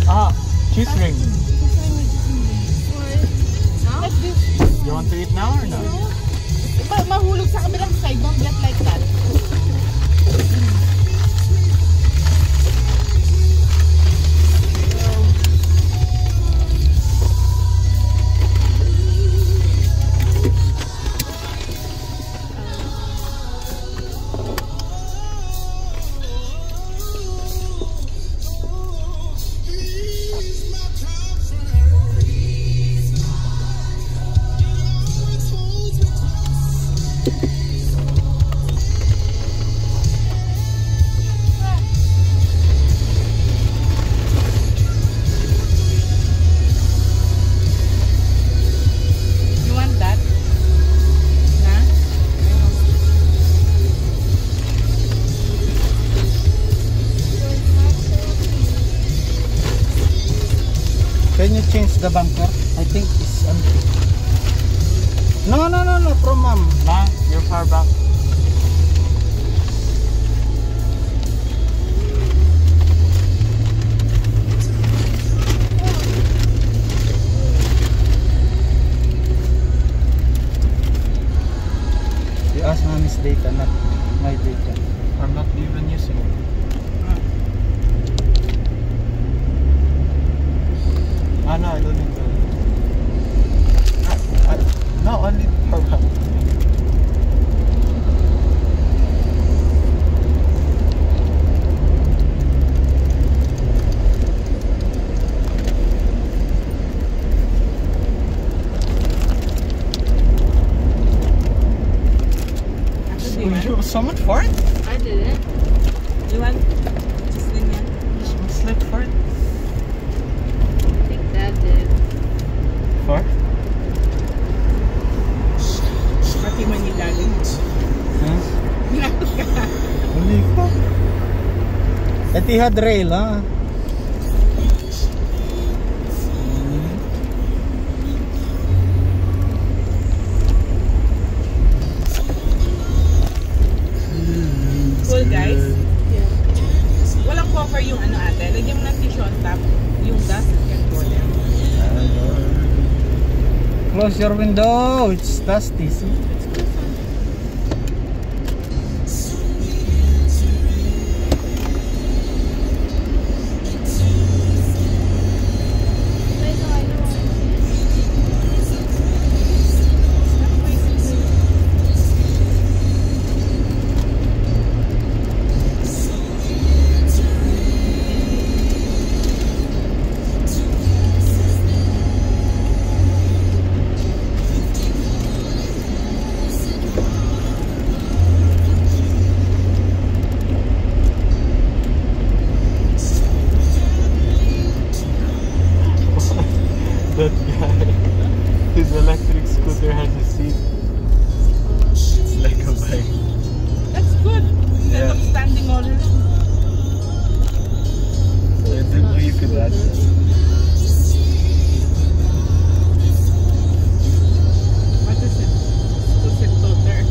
Ah, cheese ring. Like this. You want to eat now or not? Mahulog sa kabilang side. Don't get like that. Can you change the bunker? I think it's empty. No, from mom. Nah, you're far back. You ask mommy's data, not my data. I'm not even using it. Ah, no, I don't need to. No, only for one. You someone for it? I didn't. You want to swing it? Someone slipped for it? I think Dad did. For? Pati man yung galing. Huh? Minakot ka. Hindi ko. Etihad Rail, ha? Cool, guys. Yeah. Walang cover yung ano ate. Lagyan mo ng tissue on top. Yung dust can go there. Close your window. It's dusty. See? That guy, his electric scooter has a seat. It's like a bike. That's good. Instead Yeah. of standing all alone. So I didn't know you could add that. What is it? Two-seat toter.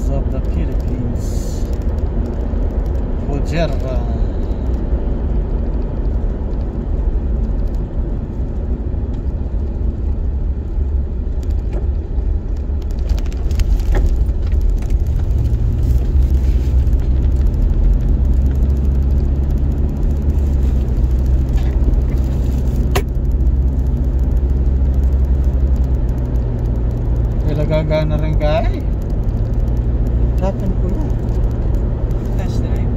of the Philippines. Fujairah. Gagana rin kay. Dapat ko yan. Touch drive.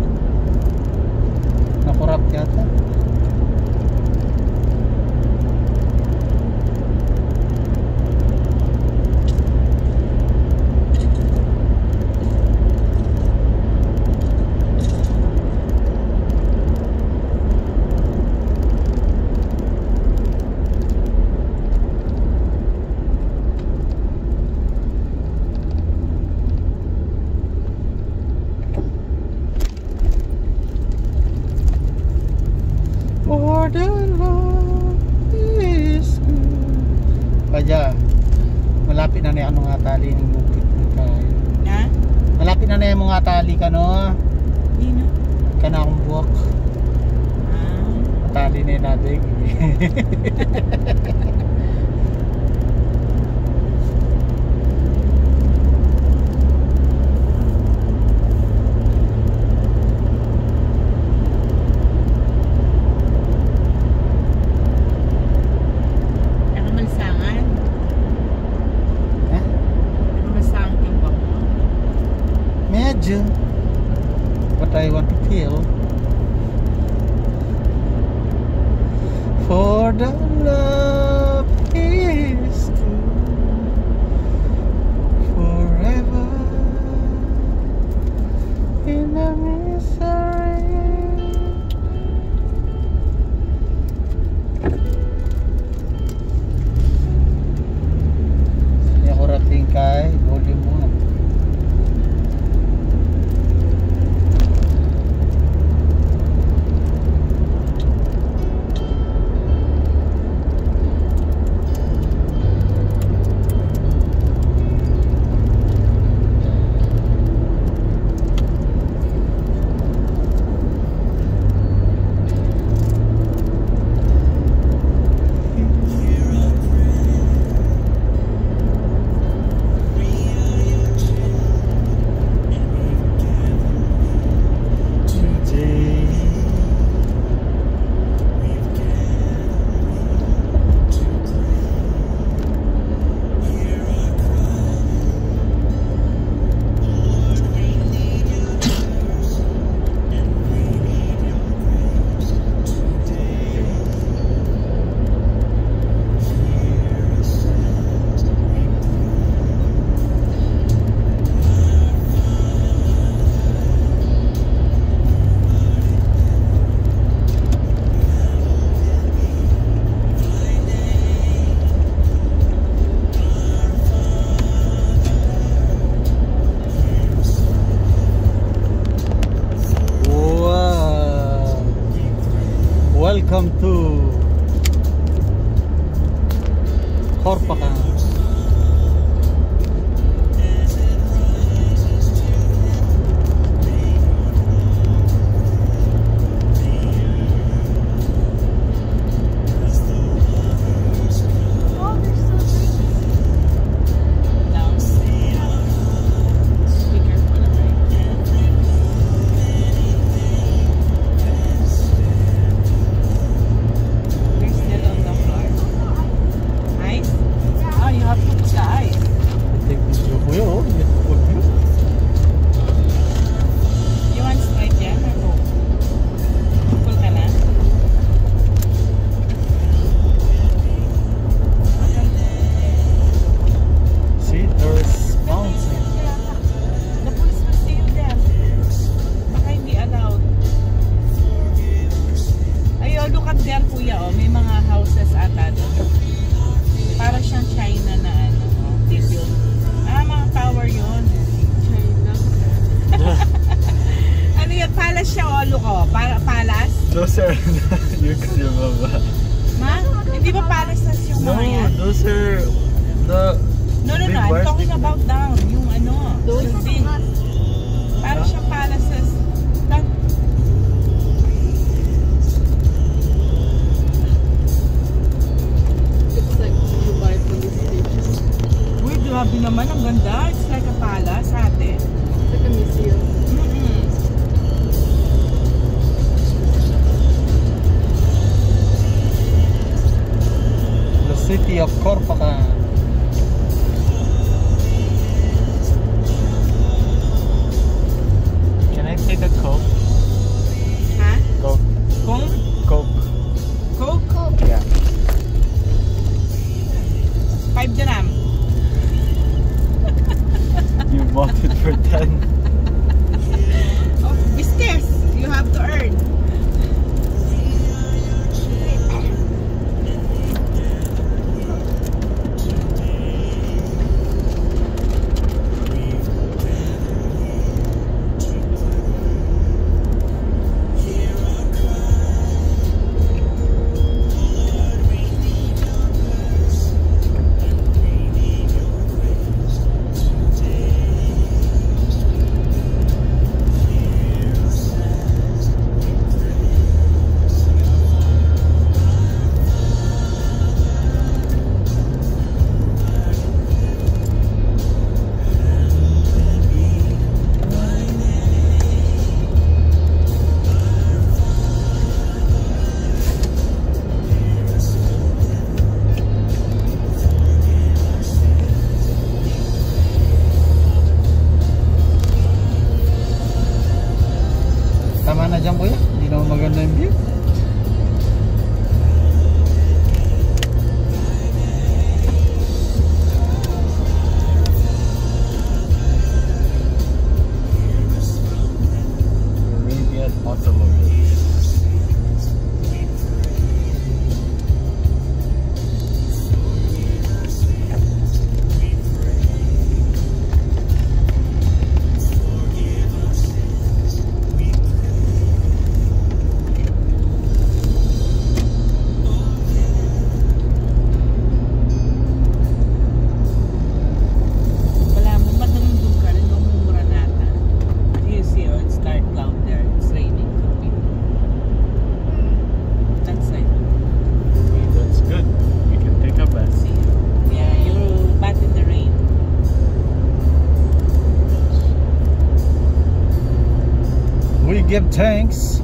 Nakurap yata. Kaya malapit na yung nga tali ng bukit kayo. Ha? Malapit na yung mga tali ka no. Dino? Kana akong buwak. Tali na yung nadig. What I want to feel for the love is true forever in the misery. Hindi ako rating kay volume mo. Welcome to Horpacan. Those are yung baba. Ma? Hindi ba palace yung mga yan? No, those are the No, Big I'm bars, talking big about down. Yung ano, Those yung are thing. not. Parang siya palaces. That, It's like Dubai police station. uy, grabe naman. Ang ganda. It's like a palace, ate. It's like a museum. The city of Corpacan. Can I take a Coke? Ha? Coke. Kung? Coke. Coke? Yeah. 5 dirham. You bought it for 10. Oh, business. You have to earn. Tama na dyan kuya, hindi naman maganda yung view. Arabian Automobiles. Wala mo, madumdum ka rin, mamumura nata. You see, oh, it's dark cloud there. It's raining. That's it. Okay, that's good. We can take a bath. See, yeah, you're back in the rain. We give thanks.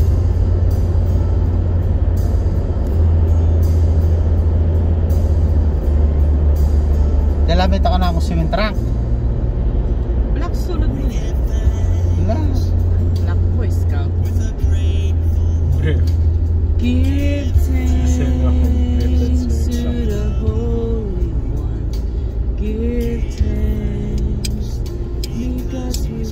Dalamit ako na akong swimming trunk. Wala ko sulod mo eh. Wala. Wala ko Boy Scout. Brave. Give Sing ako, thanks let's to wait. the Holy One. Give thanks because we've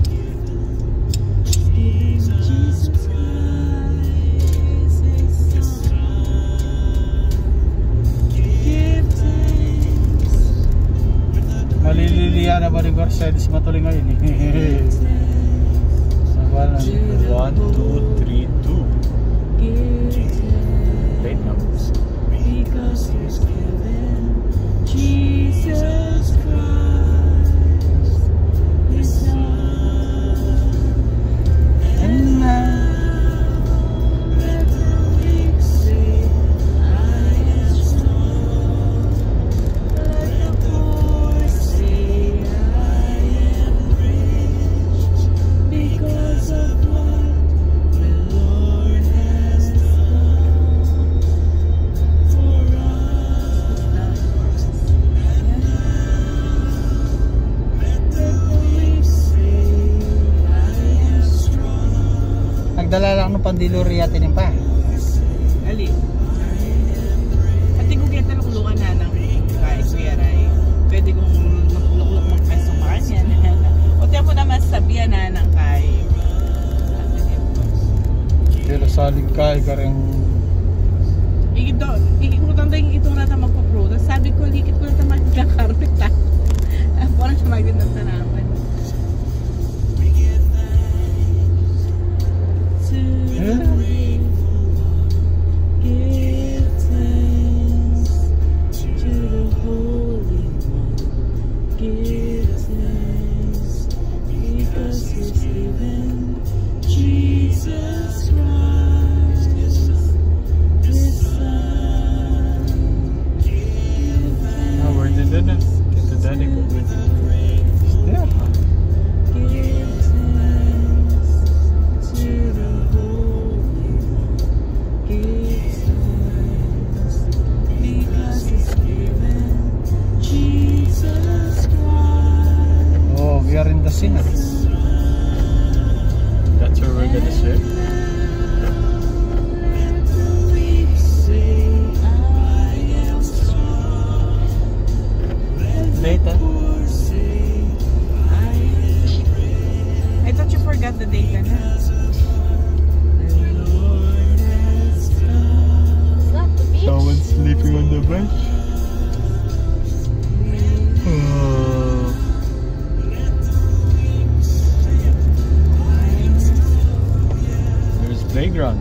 given Jesus Christ His Son. Give thanks. Malililiya na ba rin Mercedes matuloy ngayon eh. Wala. 1, 2, 3, 2. Give thanks. Late numbers. Because He's given Jesus Christ His Son. And now, Let the weak say, I am strong. Let the poor say, I am rich. Because of what the Lord has done for us. And now, let the weak say, I am strong. nagdala lang ng pandiluri yatin yung pa. Ali. At kung kita luklulukan na ng kay Kuya Ray, pwede kong maglukluk magpeso pa kanya. O tiyan mo naman sabihan na ng kay Pero salig ka rin. ikikutan tayo itong nata magpo-pro. Tapos sabi ko, likit ko na ito magkakarpit lang. Parang siya magandang tanaman. Give thanks to the Holy One. gonna swim? Later. I thought you forgot the date na. Someone's sleeping on the bench. Oh. There's playground.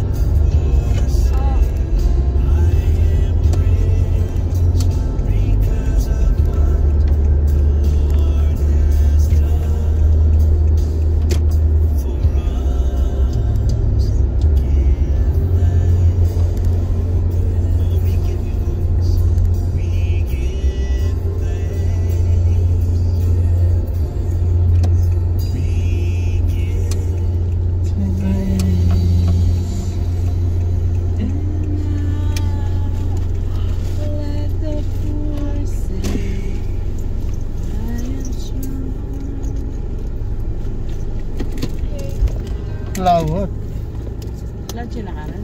Lawat. Lahat siya nakaran.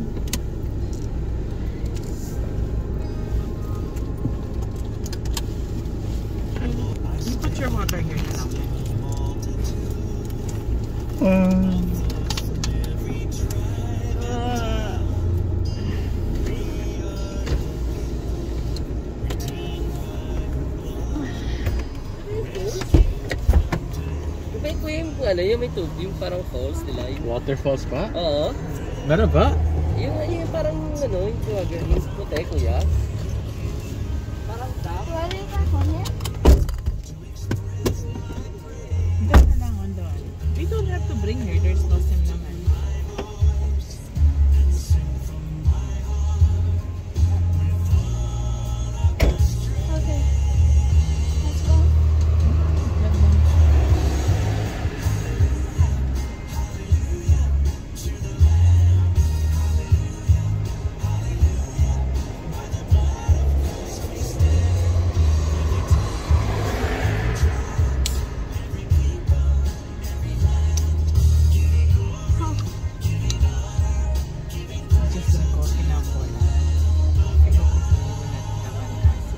You put your water here na lang. May ko yung ano, yung may tube, yung parang falls nila. Yung... Waterfalls pa? Oo. Meron ba? Yung parang ano, yung tuwagan, yung puti, kuya. Parang tap. Doon na lang on doon. We don't have to bring her. There's no sim naman. Okay. Let's go. Just gonna go kinambola. Pero kung simulat naman kasi.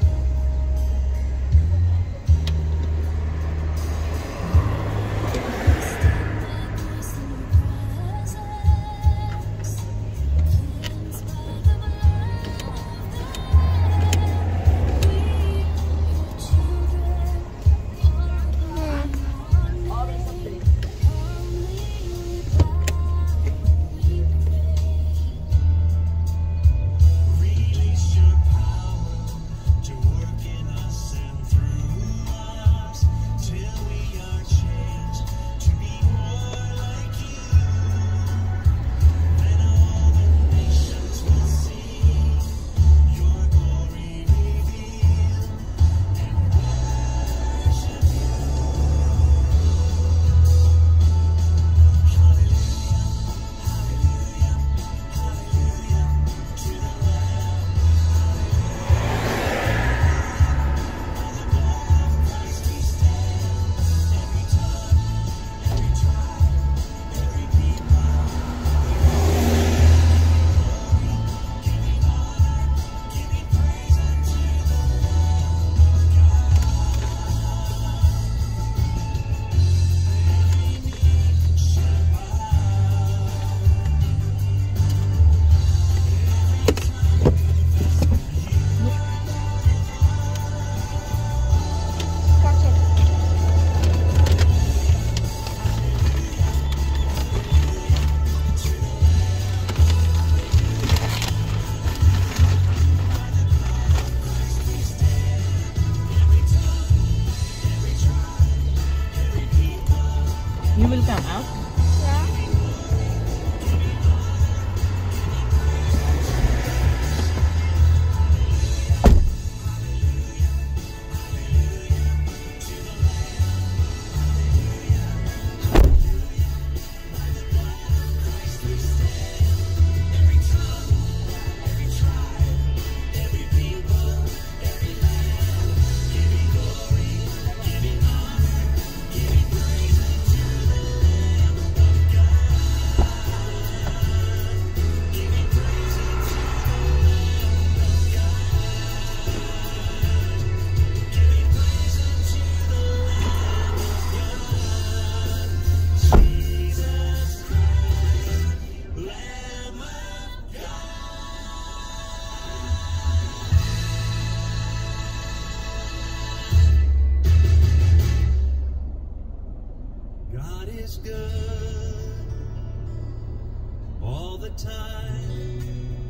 Catch it. You will come out? Yeah. God is good all the time.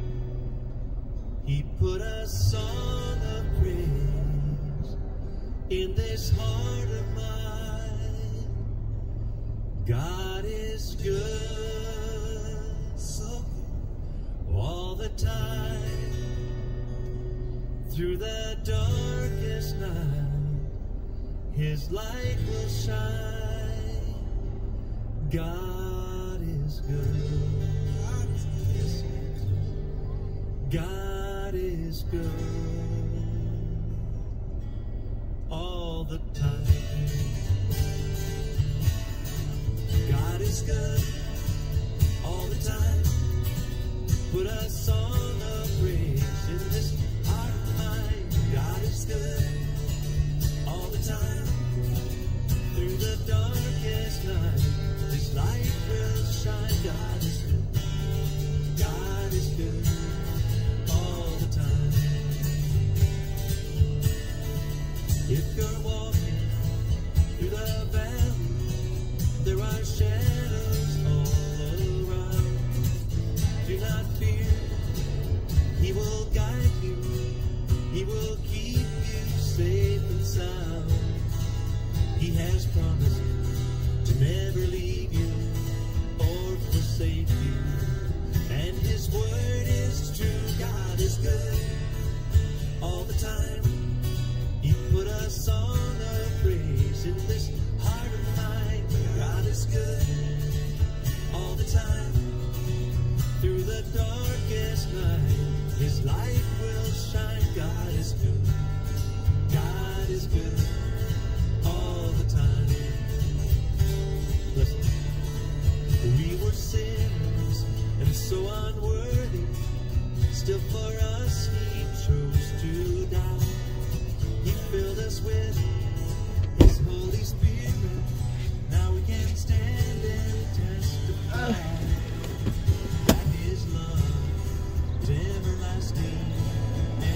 He put a song of praise in this heart of mine. God is good, so good all the time. Through the darkest night, His light will shine. God is good. God is good all the time. God is good all the time. Put a song of praise in this heart of mine. God is good all the time. Through the darkest night, His light will shine. God is good. God is good all the time. If you're walking through the valley, there are shadows all around. Do not fear, He will guide you. He will keep you safe and sound. He has promised to never leave you or forsake you. And His word is true. God is good all the time. He put a song of praise in this heart of mine. God is good all the time. Through the darkest night, His light will shine. God is good. God is good.